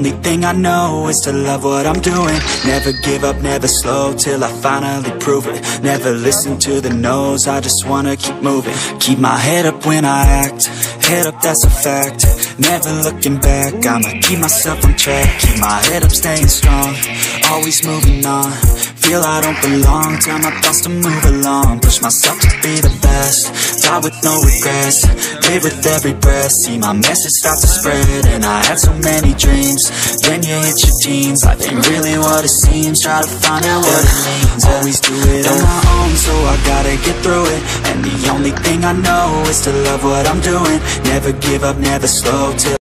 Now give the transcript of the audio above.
only thing I know is to love what I'm doing. Never give up, never slow, till I finally prove it. Never listen to the no's, I just wanna keep moving. Keep my head up when I act, head up, that's a fact. Never looking back, I'ma keep myself on track. Keep my head up, staying strong, always moving on. Feel I don't belong, tell my thoughts to move along. Push myself to be the best, die with no regrets. Live with every breath, see my message start to spread. And I had so many dreams, then you hit your teens. Life ain't really what it seems, try to find out what it means. Always do it on my own, so I gotta get through it. And the only thing I know is to love what I'm doing. Never give up, never slow, till